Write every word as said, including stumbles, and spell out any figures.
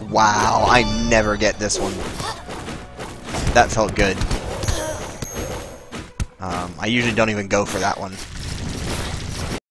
Wow, I never get this one. That felt good. Um, I usually don't even go for that one.